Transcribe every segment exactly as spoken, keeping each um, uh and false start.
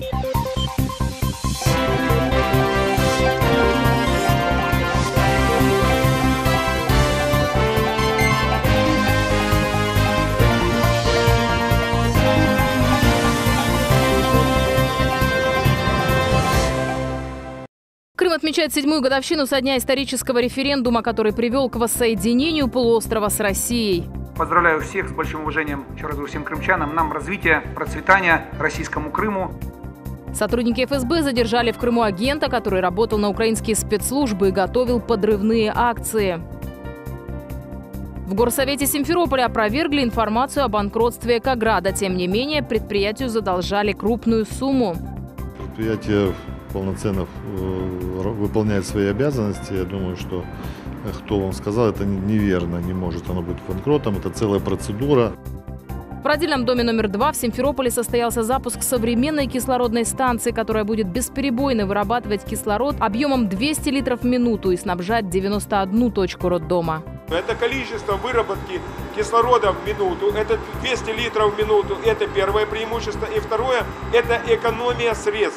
Крым отмечает седьмую годовщину со дня исторического референдума, который привел к воссоединению полуострова с Россией. Поздравляю всех с большим уважением, еще раз говорю, всем крымчанам, нам развития, процветания российскому Крыму. Сотрудники эф эс бэ задержали в Крыму агента, который работал на украинские спецслужбы и готовил подрывные акции. В горсовете Симферополя опровергли информацию о банкротстве Экограда. Тем не менее, предприятию задолжали крупную сумму. Предприятие полноценно выполняет свои обязанности. Я думаю, что кто вам сказал, это неверно. Не может оно быть банкротом. Это целая процедура. В родильном доме номер два в Симферополе состоялся запуск современной кислородной станции, которая будет бесперебойно вырабатывать кислород объемом двести литров в минуту и снабжать девяносто одну точку роддома. Это количество выработки кислорода в минуту, это двести литров в минуту, это первое преимущество. И второе, это экономия средств.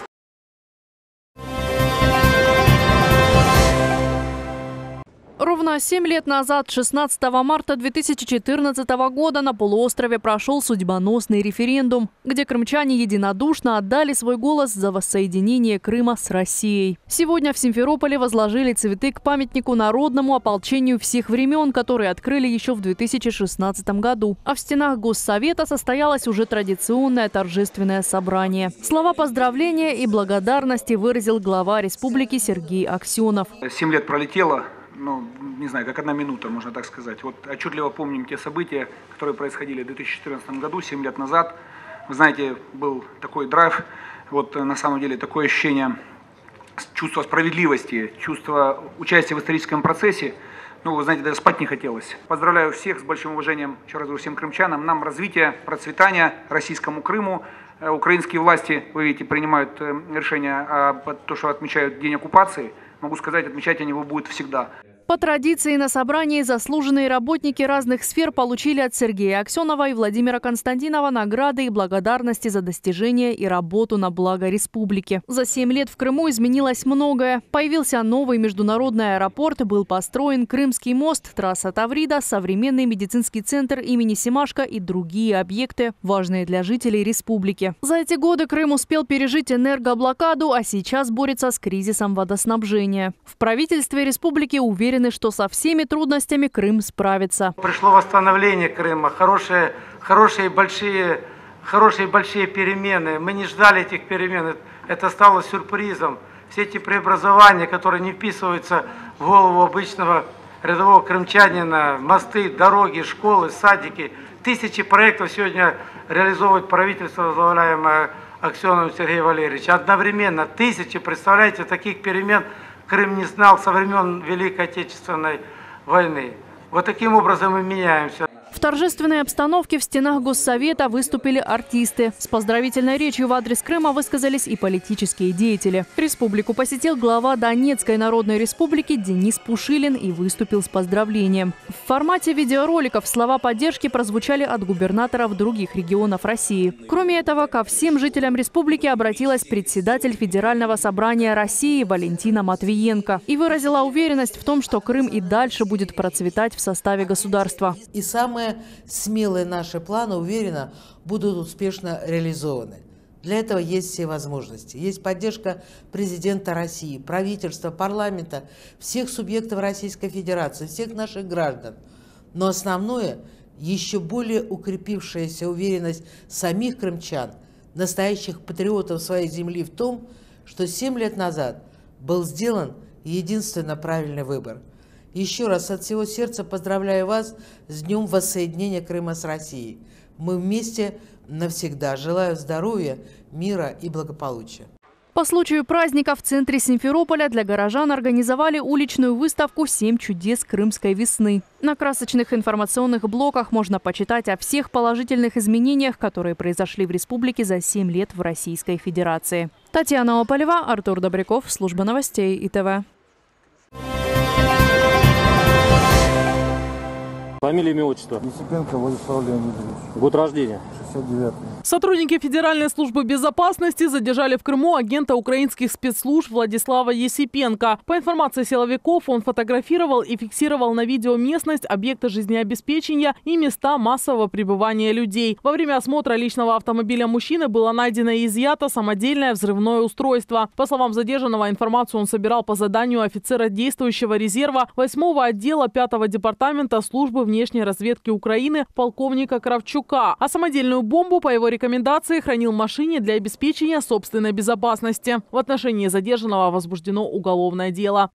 Ровно семь лет назад, шестнадцатого марта две тысячи четырнадцатого года, на полуострове прошел судьбоносный референдум, где крымчане единодушно отдали свой голос за воссоединение Крыма с Россией. Сегодня в Симферополе возложили цветы к памятнику народному ополчению всех времен, который открыли еще в две тысячи шестнадцатом году. А в стенах Госсовета состоялось уже традиционное торжественное собрание. Слова поздравления и благодарности выразил глава республики Сергей Аксенов. Семь лет пролетело. Ну, не знаю, как одна минута, можно так сказать. Вот отчетливо помним те события, которые происходили в две тысячи четырнадцатом году, семь лет назад. Вы знаете, был такой драйв, вот на самом деле такое ощущение чувства справедливости, чувства участия в историческом процессе. Ну, вы знаете, даже спать не хотелось. Поздравляю всех с большим уважением, еще раз говорю, всем крымчанам. Нам развития, процветания российскому Крыму. Украинские власти, вы видите, принимают решение о том, что отмечают день оккупации. Могу сказать, отмечать они его будут всегда. По традиции на собрании заслуженные работники разных сфер получили от Сергея Аксенова и Владимира Константинова награды и благодарности за достижения и работу на благо республики. За семь лет в Крыму изменилось многое. Появился новый международный аэропорт, был построен Крымский мост, трасса Таврида, современный медицинский центр имени Семашко и другие объекты, важные для жителей республики. За эти годы Крым успел пережить энергоблокаду, а сейчас борется с кризисом водоснабжения. В правительстве республики уверены, что со всеми трудностями Крым справится. Пришло восстановление Крыма, хорошие, хорошие, большие, хорошие большие перемены. Мы не ждали этих перемен, это стало сюрпризом. Все эти преобразования, которые не вписываются в голову обычного рядового крымчанина, мосты, дороги, школы, садики. Тысячи проектов сегодня реализовывает правительство, возглавляемое Аксеновым Сергеем Валерьевичем. Одновременно тысячи, представляете, таких перемен Крым не знал со времен Великой Отечественной войны. Вот таким образом мы меняемся. В торжественной обстановке в стенах Госсовета выступили артисты. С поздравительной речью в адрес Крыма высказались и политические деятели. Республику посетил глава Донецкой Народной Республики Денис Пушилин и выступил с поздравлением. В формате видеороликов слова поддержки прозвучали от губернаторов других регионов России. Кроме этого, ко всем жителям республики обратилась председатель Федерального собрания России Валентина Матвиенко и выразила уверенность в том, что Крым и дальше будет процветать в составе государства. И самое смелые наши планы, уверенно, будут успешно реализованы. Для этого есть все возможности. Есть поддержка президента России, правительства, парламента, всех субъектов Российской Федерации, всех наших граждан. Но основное, еще более укрепившаяся уверенность самих крымчан, настоящих патриотов своей земли в том, что семь лет назад был сделан единственно правильный выбор. Еще раз от всего сердца поздравляю вас с Днем воссоединения Крыма с Россией. Мы вместе навсегда. Желаю здоровья, мира и благополучия. По случаю праздника в центре Симферополя для горожан организовали уличную выставку «Семь чудес крымской весны». На красочных информационных блоках можно почитать о всех положительных изменениях, которые произошли в республике за семь лет в Российской Федерации. Татьяна Ополева, Артур Добряков, служба новостей И Т В. Фамилия, имя, отчество? Есипенко Владислав Леонидович. Год рождения? шестьдесят девятый. Сотрудники Федеральной службы безопасности задержали в Крыму агента украинских спецслужб Владислава Есипенко. По информации силовиков, он фотографировал и фиксировал на видео местность, объекты жизнеобеспечения и места массового пребывания людей. Во время осмотра личного автомобиля мужчины было найдено и изъято самодельное взрывное устройство. По словам задержанного, информацию он собирал по заданию офицера действующего резерва восьмого отдела пятого департамента службы внешней разведки Украины полковника Кравчука. А самодельную бомбу, по его рекомендации, хранил в машине для обеспечения собственной безопасности. В отношении задержанного возбуждено уголовное дело.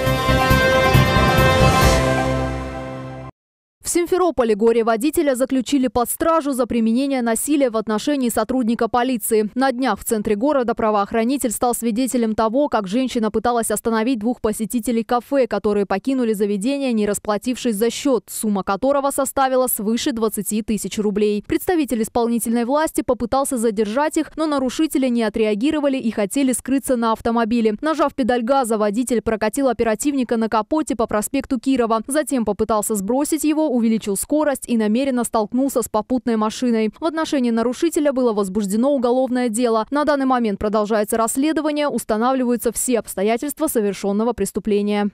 В Симферополе горе-водителя заключили под стражу за применение насилия в отношении сотрудника полиции. На днях в центре города правоохранитель стал свидетелем того, как женщина пыталась остановить двух посетителей кафе, которые покинули заведение, не расплатившись за счет, сумма которого составила свыше двадцати тысяч рублей. Представитель исполнительной власти попытался задержать их, но нарушители не отреагировали и хотели скрыться на автомобиле. Нажав педаль газа, водитель прокатил оперативника на капоте по проспекту Кирова. Затем попытался сбросить его, увеличил скорость и намеренно столкнулся с попутной машиной. В отношении нарушителя было возбуждено уголовное дело. На данный момент продолжается расследование, устанавливаются все обстоятельства совершенного преступления.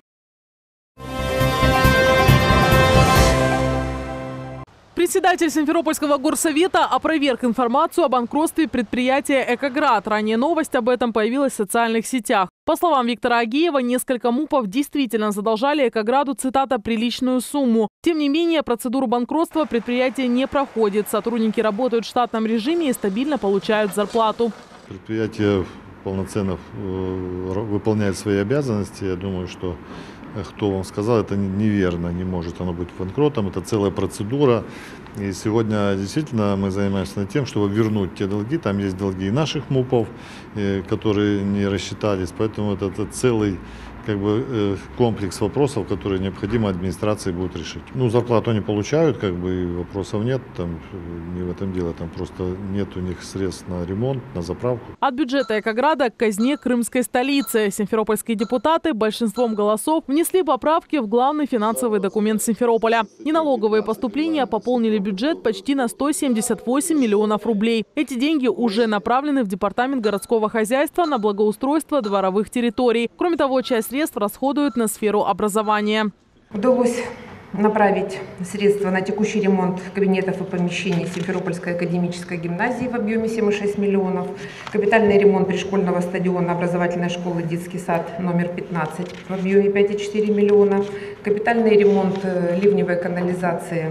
Председатель Симферопольского горсовета опроверг информацию о банкротстве предприятия «Экоград». Ранее новость об этом появилась в социальных сетях. По словам Виктора Агеева, несколько МУПов действительно задолжали «Экограду», цитата, «приличную сумму». Тем не менее, процедуру банкротства предприятие не проходит. Сотрудники работают в штатном режиме и стабильно получают зарплату. Предприятие полноценно выполняет свои обязанности. Я думаю, что кто вам сказал, это неверно, не может оно быть банкротом, это целая процедура. И сегодня действительно мы занимаемся над тем, чтобы вернуть те долги. Там есть долги и наших МУПов, которые не рассчитались, поэтому это, это целый как бы комплекс вопросов, которые необходимо администрации будет решить. Ну, зарплату они получают, как бы и вопросов нет, там не в этом дело, там просто нет у них средств на ремонт, на заправку. От бюджета Экограда к казне крымской столицы. Симферопольские депутаты большинством голосов внесли поправки в главный финансовый документ Симферополя. Неналоговые поступления пополнили бюджет почти на сто семьдесят восемь миллионов рублей. Эти деньги уже направлены в департамент городского хозяйства на благоустройство дворовых территорий. Кроме того, часть средств расходуют на сферу образования. Удалось направить средства на текущий ремонт кабинетов и помещений Симферопольской академической гимназии в объеме семь и шесть миллионов, капитальный ремонт пришкольного стадиона образовательной школы «Детский сад» номер пятнадцать в объеме пять и четыре миллиона, капитальный ремонт ливневой канализации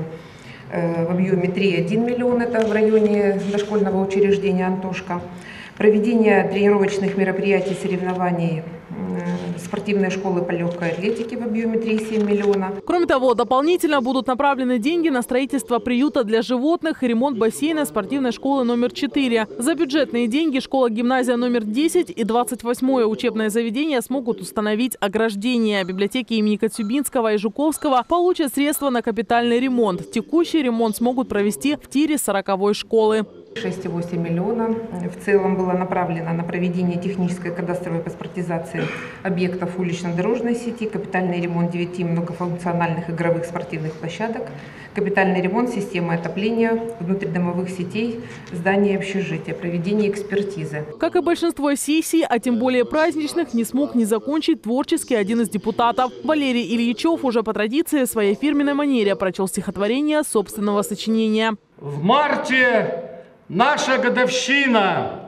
в объеме три и один миллион, это в районе дошкольного учреждения «Антошка», проведение тренировочных мероприятий, соревнований спортивной школы по легкой атлетике в объеме три и семь миллиона. Кроме того, дополнительно будут направлены деньги на строительство приюта для животных и ремонт бассейна спортивной школы номер четыре. За бюджетные деньги школа-гимназия номер десять и двадцать восьмое учебное заведение смогут установить ограждения. Библиотеки имени Коцюбинского и Жуковского получат средства на капитальный ремонт. Текущий ремонт смогут провести в тире сороковой школы. шесть и восемь миллиона в целом было направлено на проведение технической кадастровой паспортизации объектов улично-дорожной сети, капитальный ремонт девяти многофункциональных игровых спортивных площадок, капитальный ремонт системы отопления внутридомовых сетей, зданий и общежития, проведение экспертизы. Как и большинство сессий, а тем более праздничных, не смог не закончить творчески один из депутатов. Валерий Ильичев уже по традиции в своей фирменной манере прочел стихотворение собственного сочинения. В марте наша годовщина.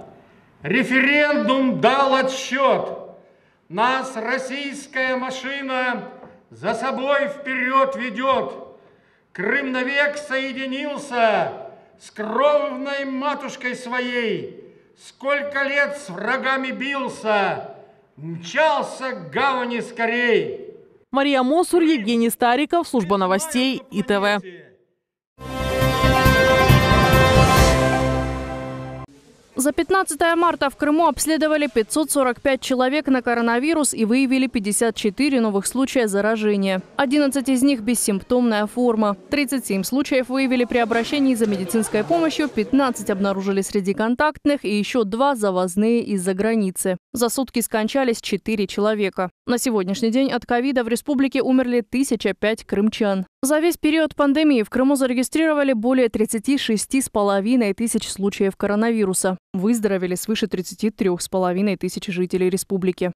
Референдум дал отсчет. Нас российская машина за собой вперед ведет. Крым навек соединился с кровной матушкой своей. Сколько лет с врагами бился, мчался к гавани скорей. Мария Мосур, Евгений Стариков, служба новостей И Т В. За пятнадцатое марта в Крыму обследовали пятьсот сорок пять человек на коронавирус и выявили пятьдесят четыре новых случая заражения. одиннадцать из них – бессимптомная форма. тридцать семь случаев выявили при обращении за медицинской помощью, пятнадцать обнаружили среди контактных и еще два завозные из-за границы. За сутки скончались четыре человека. На сегодняшний день от ковида в республике умерли тысяча пять крымчан. За весь период пандемии в Крыму зарегистрировали более тридцати шести с половиной тысяч случаев коронавируса. Выздоровели свыше тридцати трёх с половиной тысяч жителей республики.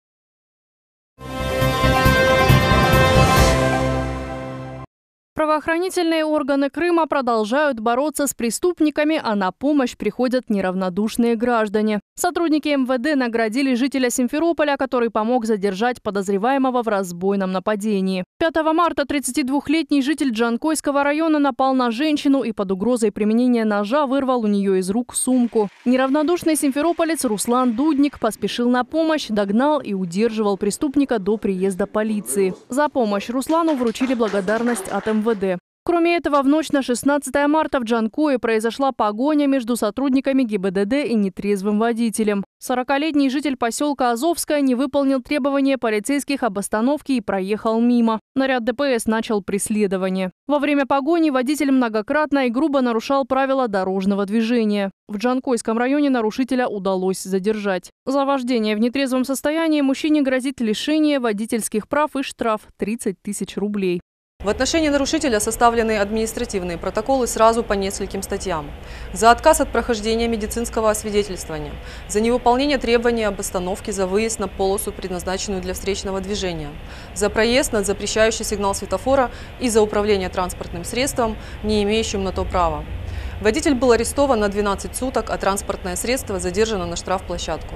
Правоохранительные органы Крыма продолжают бороться с преступниками, а на помощь приходят неравнодушные граждане. Сотрудники эм вэ дэ наградили жителя Симферополя, который помог задержать подозреваемого в разбойном нападении. пятого марта тридцатидвухлетний житель Джанкойского района напал на женщину и под угрозой применения ножа вырвал у нее из рук сумку. Неравнодушный симферополец Руслан Дудник поспешил на помощь, догнал и удерживал преступника до приезда полиции. За помощь Руслану вручили благодарность от эм вэ дэ. Кроме этого, в ночь на шестнадцатое марта в Джанкое произошла погоня между сотрудниками гэ и бэ дэ дэ и нетрезвым водителем. сорокалетний житель поселка Азовское не выполнил требования полицейских об остановке и проехал мимо. Наряд дэ пэ эс начал преследование. Во время погони водитель многократно и грубо нарушал правила дорожного движения. В Джанкойском районе нарушителя удалось задержать. За вождение в нетрезвом состоянии мужчине грозит лишение водительских прав и штраф тридцать тысяч рублей. В отношении нарушителя составлены административные протоколы сразу по нескольким статьям. За отказ от прохождения медицинского освидетельствования, за невыполнение требований об остановке за выезд на полосу, предназначенную для встречного движения, за проезд на запрещающий сигнал светофора и за управление транспортным средством, не имеющим на то права. Водитель был арестован на двенадцать суток, а транспортное средство задержано на штрафплощадку.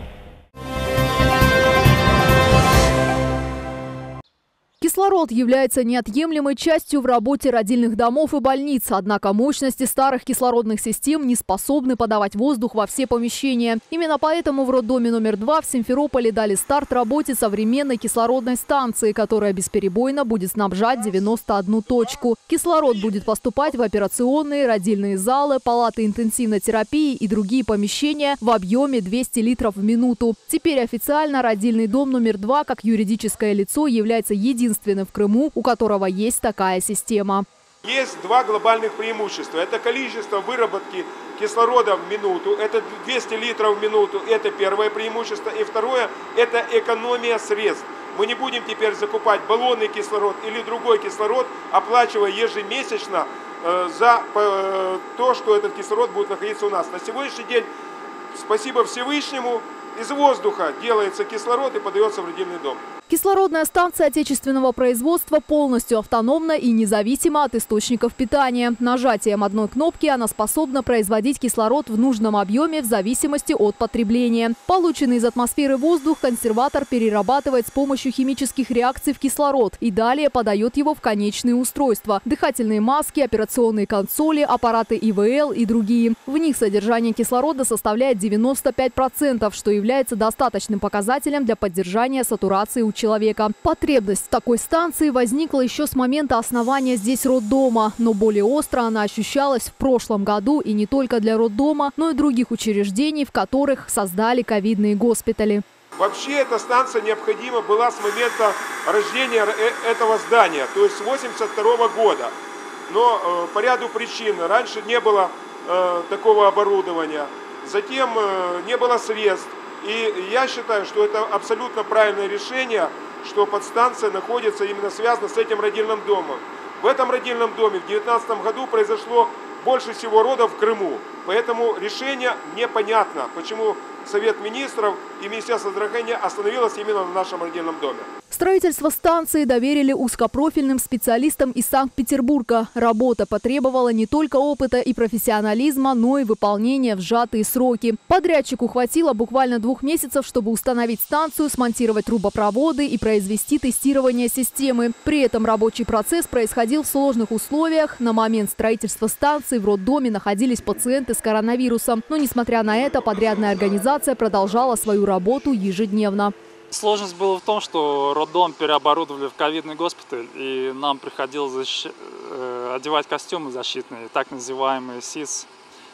Кислород является неотъемлемой частью в работе родильных домов и больниц, однако мощности старых кислородных систем не способны подавать воздух во все помещения. Именно поэтому в роддоме номер два в Симферополе дали старт работе современной кислородной станции, которая бесперебойно будет снабжать девяносто одну точку. Кислород будет поступать в операционные, родильные залы, палаты интенсивной терапии и другие помещения в объеме двухсот литров в минуту. Теперь официально родильный дом номер два как юридическое лицо является единственным в Крыму, у которого есть такая система. Есть два глобальных преимущества. Это количество выработки кислорода в минуту, это двести литров в минуту, это первое преимущество. И второе, это экономия средств. Мы не будем теперь закупать баллонный кислород или другой кислород, оплачивая ежемесячно э, за э, то, что этот кислород будет находиться у нас. На сегодняшний день, спасибо Всевышнему, из воздуха делается кислород и подается в родильный дом. Кислородная станция отечественного производства полностью автономна и независима от источников питания. Нажатием одной кнопки она способна производить кислород в нужном объеме в зависимости от потребления. Полученный из атмосферы воздух консерватор перерабатывает с помощью химических реакций в кислород и далее подает его в конечные устройства – дыхательные маски, операционные консоли, аппараты и вэ эл и другие. В них содержание кислорода составляет девяносто пять процентов, что является достаточным показателем для поддержания сатурации у человека. Потребность в такой станции возникла еще с момента основания здесь роддома, но более остро она ощущалась в прошлом году и не только для роддома, но и других учреждений, в которых создали ковидные госпитали. Вообще эта станция необходима была с момента рождения этого здания, то есть с восемьдесят второго года. Но э, по ряду причин раньше не было э, такого оборудования, затем э, не было средств. И я считаю, что это абсолютно правильное решение, что подстанция находится именно связана с этим родильным домом. В этом родильном доме в две тысячи девятнадцатом году произошло больше всего родов в Крыму. Поэтому решение непонятно, почему Совет министров и Министерство здравоохранения остановилось именно в нашем родильном доме. Строительство станции доверили узкопрофильным специалистам из Санкт-Петербурга. Работа потребовала не только опыта и профессионализма, но и выполнения в сжатые сроки. Подрядчику хватило буквально двух месяцев, чтобы установить станцию, смонтировать трубопроводы и произвести тестирование системы. При этом рабочий процесс происходил в сложных условиях. На момент строительства станции в роддоме находились пациенты с коронавирусом. Но, несмотря на это, подрядная организация продолжала свою работу ежедневно. Сложность была в том, что роддом переоборудовали в ковидный госпиталь, и нам приходилось защ... одевать костюмы защитные, так называемые СИС.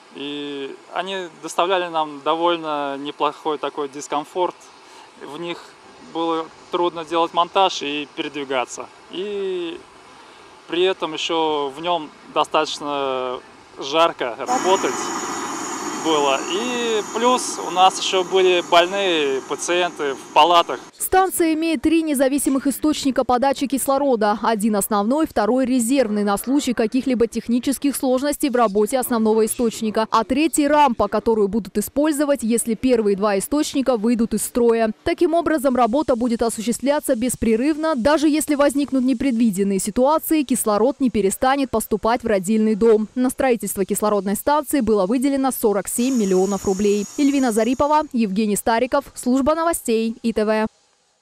И они доставляли нам довольно неплохой такой дискомфорт. В них было трудно делать монтаж и передвигаться. И при этом еще в нем достаточно жарко работать. было. И плюс у нас еще были больные пациенты в палатах. Станция имеет три независимых источника подачи кислорода. Один основной, второй резервный на случай каких-либо технических сложностей в работе основного источника. А третий – рампа, которую будут использовать, если первые два источника выйдут из строя. Таким образом, работа будет осуществляться беспрерывно. Даже если возникнут непредвиденные ситуации, кислород не перестанет поступать в родильный дом. На строительство кислородной станции было выделено сорок семь миллионов рублей. Эльвина Зарипова, Евгений Стариков, служба новостей И Т В.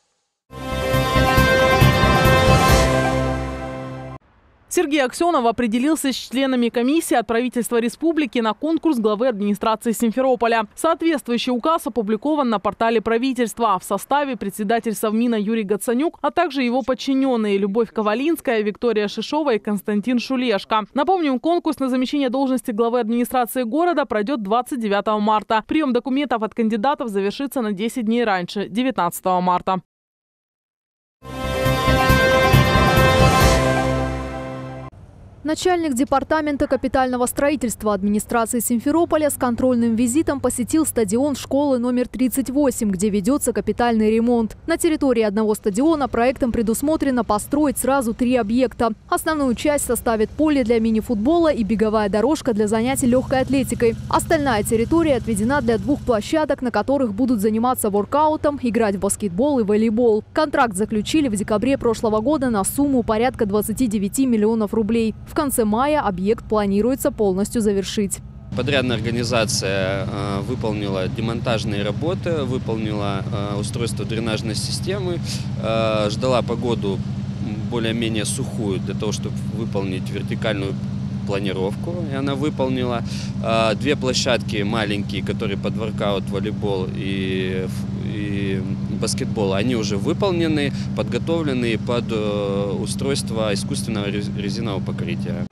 Сергей Аксенов определился с членами комиссии от правительства республики на конкурс главы администрации Симферополя. Соответствующий указ опубликован на портале правительства. В составе председатель Совмина Юрий Гацанюк, а также его подчиненные Любовь Ковалинская, Виктория Шишова и Константин Шулешко. Напомним, конкурс на замещение должности главы администрации города пройдет двадцать девятого марта. Прием документов от кандидатов завершится на десять дней раньше, девятнадцатого марта. Начальник департамента капитального строительства администрации Симферополя с контрольным визитом посетил стадион школы номер тридцать восемь, где ведется капитальный ремонт. На территории одного стадиона проектом предусмотрено построить сразу три объекта. Основную часть составит поле для мини-футбола и беговая дорожка для занятий легкой атлетикой. Остальная территория отведена для двух площадок, на которых будут заниматься воркаутом, играть в баскетбол и волейбол. Контракт заключили в декабре прошлого года на сумму порядка двадцати девяти миллионов рублей. В конце мая объект планируется полностью завершить. Подрядная организация э, выполнила демонтажные работы, выполнила э, устройство дренажной системы, э, ждала погоду более-менее сухую для того, чтобы выполнить вертикальную планировку. И она выполнила э, две площадки маленькие, которые под воркаут, волейбол и, и баскетбол. Они уже выполнены, подготовлены под э, устройство искусственного резинового покрытия.